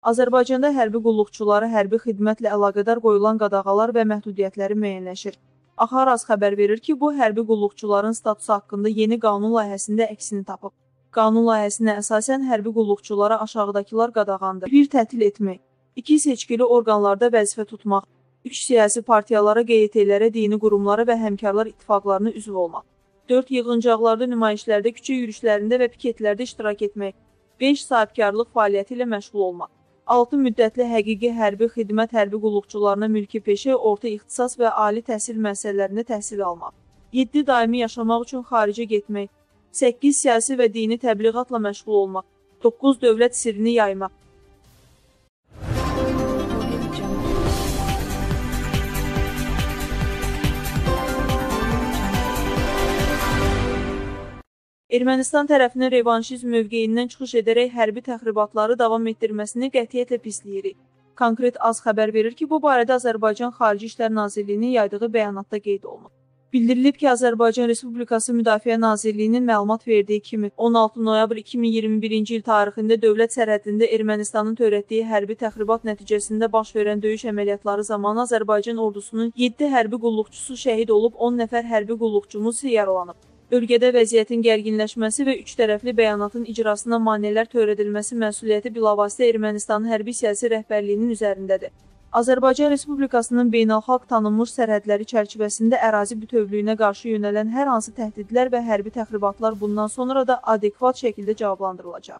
Azərbaycanda hərbi qulluqçulara hərbi xidmətlə əlaqədar qoyulan qadağalar və məhdudiyyətləri müəyyənləşir. Axaraz xəbər verir ki, bu hərbi qulluqçuların statusu haqqında yeni qanun layihəsində əksini tapıb. Qanun layihəsinə əsasən hərbi qulluqçulara aşağıdakılar qadağandır. 1. Tətil etmək. 2. Seçkili orqanlarda vəzifə tutmaq. 3. Siyasi partiyalara, QYT-lərə, dini qurumlara və həmkarlar ittifaqlarına üzv olmaq. 4. Yığıncaqlarda, nümayişlərdə, küçə yürüşlərində və piketlərdə iştirak etmək. 5. Sahibkarlıq fəaliyyəti ilə məşğul olmaq. 6. Müddətli həqiqi hərbi xidmət hərbi qulluqçularına mülki peşə, orta ixtisas və ali təhsil müəssisələrində təhsil almaq. 7. Daimi yaşamaq üçün xaricə getmək. 8. Siyasi və dini təbliğatla məşğul olmaq. 9. Dövlət sirrini yaymaq. Ermənistan tərəfinin revanşizm mövqeyindən çıxış edərək hərbi təxribatları davam etdirməsini qətiyyətlə pisləyirik. Konkret AZ xəbər verir ki, bu barədə Azərbaycan Xarici İşlər Nazirliyinin yaydığı bəyanatda qeyd olunub. Bildirilib ki, Azərbaycan Respublikası Müdafiə Nazirliyinin məlumat verdiyi kimi 16 noyabr 2021-ci il tarixində dövlət sərhədində Ermənistanın törətdiyi hərbi təxribat nəticəsində baş verən döyüş əməliyyatları zamanı Azərbaycan ordusunun 7 hərbi qulluqçusu şəhid olub, 10 nəfər hərbi qulluqçumuz yaralanıb. Bölgədə vəziyyətin gərginləşməsi və üç tərəfli bəyanatın icrasına maneələr törədilməsi məsuliyyəti bilavasitə Ermənistanın hərbi siyasi rəhbərliyinin üzərindədir. Azərbaycan Respublikasının beynəlxalq tanınmış sərhədləri çərçivəsində ərazi bütövlüyünə qarşı yönələn hər hansı təhdidlər və hərbi təxribatlar bundan sonra da adekvat şəkildə cavablandırılacaq.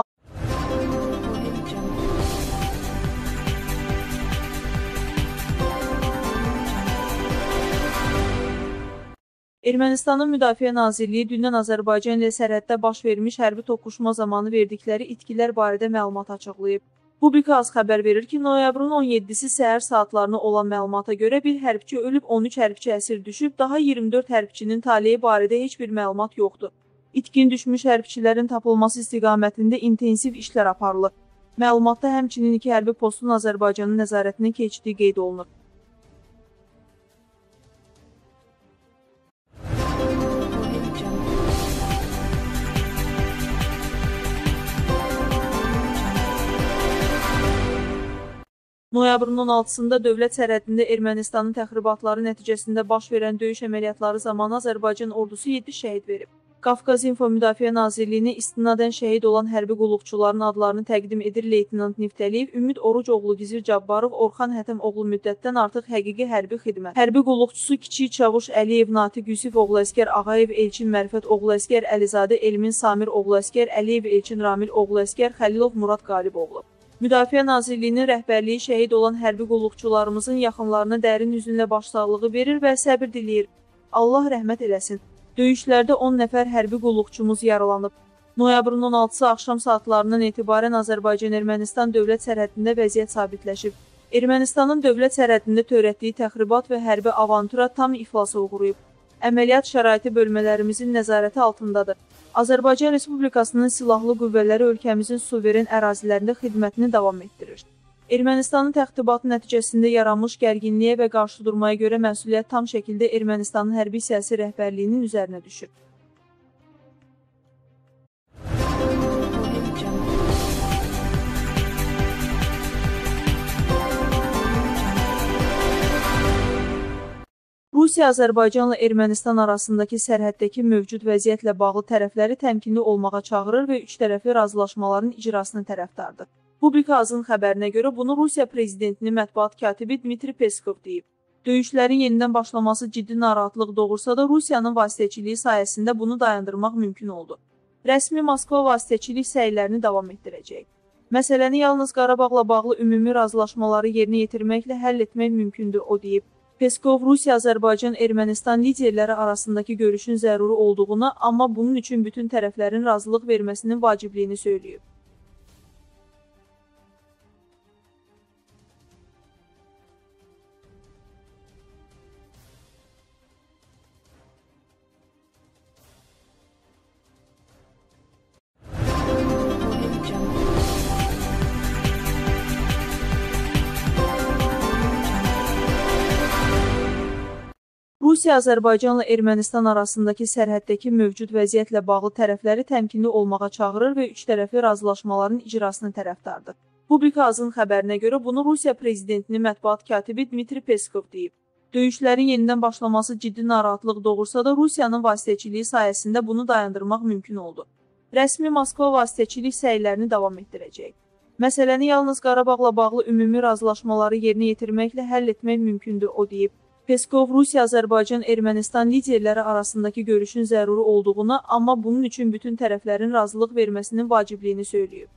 Ermənistanın Müdafiə Nazirliyi dündən Azərbaycan ilə sərhəddə baş vermiş hərbi toqquşma zamanı verdikləri itkilər barədə məlumat açıqlayıb. Publika AZ xəbər verir ki, noyabrın 17-si səhər saatlarına olan məlumata görə bir hərbçi ölüb, 13 hərbçi əsir düşüb, daha 24 hərbçinin taleyi barədə heç bir məlumat yoxdur. İtkin düşmüş hərbçilərin tapılması istiqamətində intensiv işlər aparılır. Məlumatda həmçinin 2 hərbi postun Azərbaycanın nəzarətinə keçdiyi qeyd olunur. Noyabrın 16-sında dövlət sərhədində Ermənistanın təxribatları nəticəsində baş verən döyüş əməliyyatları zamanı Azərbaycan ordusu 7 şəhid verib. Qafqaz İnfo Müdafiə Nazirliyinə istinadən şəhid olan hərbi qulluqçuların adlarını təqdim edir Leytenant Niftəliyev, Ümid Orucoğlu, Gizir Cabbarov, Orxan Hətəmoğlu müddətdən artıq həqiqi hərbi xidmət. Hərbi qulluqçusu Kiçik Çavuş Əliyev, Natiq Yusif oğlu Əskər Ağayev, Elçin Mərfət oğlu Əskər Əlizadə, Elmin Samir oğlu Əskər Əliyev, Elçin Ramil oğlu Əskər Xəlilov, Murad Qaliboğlu. Müdafiə Nazirliyinin rəhbərliyi şəhid olan hərbi qulluqçularımızın yaxınlarına dərin hüznlə başsağlığı verir və səbir diləyir. Allah rəhmət eləsin. Döyüşlərdə 10 nəfər hərbi qulluqçumuz yaralanıb. Noyabrın 16-sı axşam saatlarından etibarən Azərbaycan-Ermənistan dövlət sərhədində vəziyyət sabitləşib. Ermənistanın dövlət sərhədində törətdiyi təxribat və hərbi avantura tam iflasa uğrayıb. Əməliyyat şəraiti bölmələrimizin nəzarəti altındadır. Azərbaycan Respublikasının silahlı qüvvələri ölkəmizin suveren ərazilərində xidmətini davam etdirir. Ermənistanın təxribatı nəticəsində yaranmış gərginliyə və qarşı durmaya görə məsuliyyət tam şəkildə Ermənistanın hərbi siyasi rəhbərliyinin üzərinə düşür. Rusiya Azərbaycanla Ermənistan arasındakı sərhəddəki mövcud vəziyyətlə bağlı tərəfləri təmkinli olmağa çağırır və üç tərəfli razılaşmaların icrasına tərəfdardır. Publika AZ-ın xəbərinə görə bunu Rusiya prezidentinin mətbuat katibi Dmitri Peskov deyib. Döyüşlərin yenidən başlaması ciddi narahatlıq doğursa da Rusiyanın vasitəçiliyi sayəsində bunu dayandırmaq mümkün oldu. Rəsmi Moskva vasitəçilik səylərini davam etdirəcək. Məsələni yalnız Qarabağla bağlı ümumi razılaşmaları yerinə yetirməklə həll etmək mümkündür, o deyib. Peskov, Rusiya, Azərbaycan, Ermənistan liderləri arasındakı görüşün zəruri olduğunu, amma bunun üçün bütün tərəflərin razılıq verməsinin vacibliyini söyləyib. Rusiya Azərbaycanla Ermənistan arasındakı sərhəddəki mövcud vəziyyətlə bağlı tərəfləri təmkinli olmağa çağırır və üç tərəfli razılaşmaların icrasına tərəfdardır. Publika.az-ın xəbərinə görə bunu Rusiya prezidentinin mətbuat katibi Dmitri Peskov deyib. Döyüşlərin yenidən başlaması ciddi narahatlıq doğursa da Rusiyanın vasitəçiliyi sayəsində bunu dayandırmaq mümkün oldu. Rəsmi Moskva vasitəçilik səylərini davam etdirəcək. Məsələni yalnız Qarabağla bağlı ümumi razılaşmaları yerinə yetirməklə həll etmək mümkündür, o deyib. Peskov, Rusiya, Azərbaycan, Ermənistan liderləri arasındakı görüşün zəruri olduğunu, amma bunun üçün bütün tərəflərin razılıq verməsinin vacibliyini söyləyib.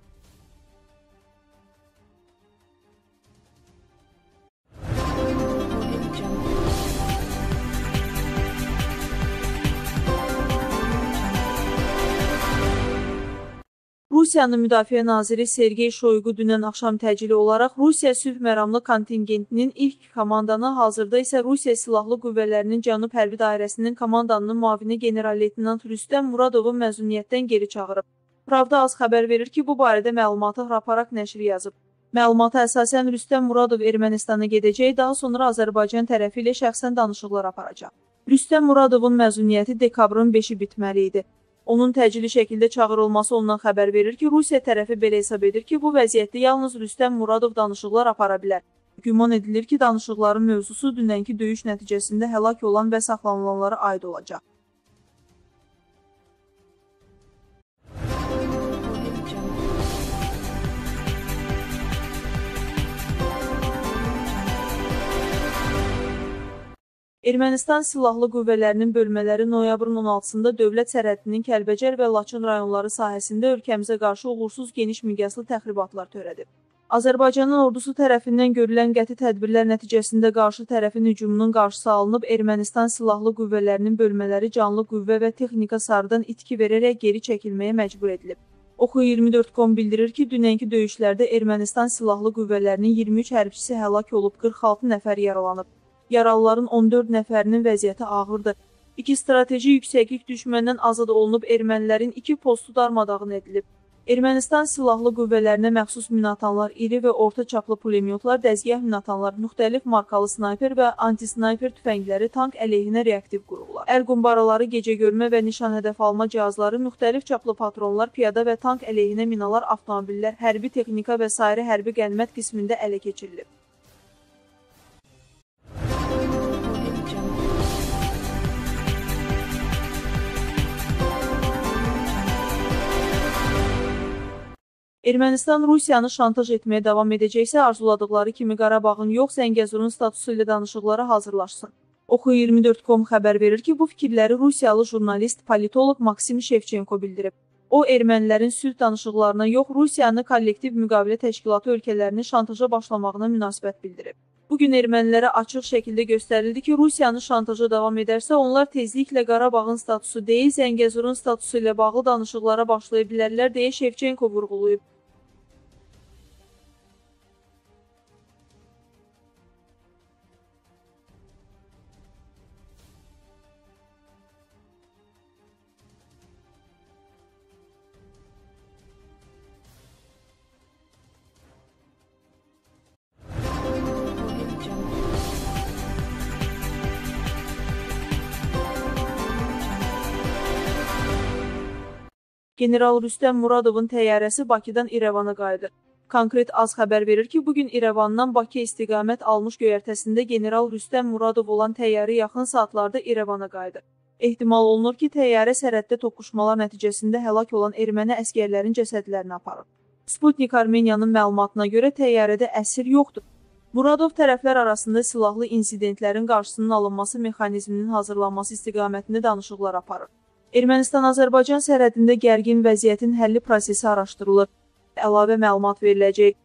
Rusiyanın Müdafiə naziri Sergey Shoigu dünən axşam təcili olaraq Rusiya sülh məramlı kontingentinin ilk komandanı, hazırda isə Rusiya Silahlı Qüvvələrinin Cənub Hərbi Dairəsinin komandanının müavini general-leytenant Rüstəm Muradovun məzuniyyətdən geri çağırıb. Pravda.az xəbər verir ki, bu barədə məlumatı Hraparak nəşri yazıb. Məlumata əsasən Rüstəm Muradov Ermənistana gedəcək, daha sonra Azərbaycan tərəfi ilə şəxsən danışıqlar aparacaq. Rüstəm Muradovun məzuniyyəti dekabrın 5-i bitməli idi. Onun təcili şəkildə çağırılması ondan xəbər verir ki, Rusiya tərəfi belə hesab edir ki, bu vəziyyətdə yalnız Rüstəm Muradov danışıqlar apara bilər. Güman edilir ki, danışıqların mövzusu dünənki döyüş nəticəsində həlak olan və saxlanılanlara aid olacaq. Ermənistan Silahlı Qüvvələrinin bölmələri noyabrın 16-sında dövlət sərhədinin Kəlbəcər və Laçın rayonları sahəsində ölkəmizə qarşı uğursuz geniş miqyaslı təxribatlar törədib. Azərbaycanın ordusu tərəfindən görülən qəti tədbirlər nəticəsində qarşı tərəfin hücumunun qarşısı alınıb, Ermənistan Silahlı Qüvvələrinin bölmələri canlı qüvvə və texnika sarıdan itki verərək geri çəkilməyə məcbur edilib. Oxu24.com bildirir ki, dünənki döyüşlərdə Ermənistan Silahlı Qüvvələrinin 23 hərbçisi həlak olub, 46 nəfər yaralanıb. Yaralıların 14 nəfərinin vəziyyəti ağırdır. 2 strateji yüksəklik düşməndən azad olunub, ermənilərin 2 postu darmadağın edilib. Ermənistan Silahlı Qüvvələrinə məxsus minatanlar, iri və orta çaplı pulemyotlar, dəzgah minatanlar, müxtəlif markalı snayper və antisnayper tüfəngləri, tank əleyhinə reaktiv qurğular, əl qumbaraları, gecəgörmə və nişan hədəf alma cihazları, müxtəlif çaplı patronlar, piyada və tank əleyhinə minalar, avtomobillər, hərbi texnika və sairə hərbi qənimət qismində ələ keçirilib. Ermənistan Rusiyanı şantaj etməyə davam edəcəksə, arzuladıqları kimi Qarabağın yox, Zəngəzurun statusu ilə danışıqlara hazırlaşsın. Oxu24.com xəbər verir ki, bu fikirləri Rusiyalı jurnalist, politoloq Maksim Şevçenko bildirib. O, ermənilərin sülh danışıqlarına yox, Rusiyanı kollektiv müqavilə təşkilatı ölkələrini şantaja başlamağına münasibət bildirib. Bugün ermənilərə açıq şəkildə göstərildi ki, Rusiyanı şantaja davam edərsə, onlar tezliklə Qarabağın statusu deyil, Zəngəzurun statusu ilə bağlı danışıqlara başlaya bilərlər, deyə Şevçenko vurğulayıb. General Rüstəm Muradovun təyyarəsi Bakıdan İrəvana qayıdır. Konkret.az xəbər verir ki, bugün İrəvandan Bakı istiqamət almış göyərtəsində General Rüstəm Muradov olan təyyarə yaxın saatlarda İrəvana qayıdır. Ehtimal olunur ki, təyyarə sərhəddə toqquşmalar nəticəsində həlak olan erməni əskərlərin cəsədlərini aparır. Sputnik Armeniyanın məlumatına görə təyyarədə əsir yoxdur. Muradov tərəflər arasında silahlı insidentlərin qarşısının alınması mexanizminin hazırlanması istiqamətində danışıqlar aparır. Ermənistan-Azərbaycan sərhədində gərgin vəziyyətin həlli prosesi araşdırılır. Əlavə məlumat veriləcək.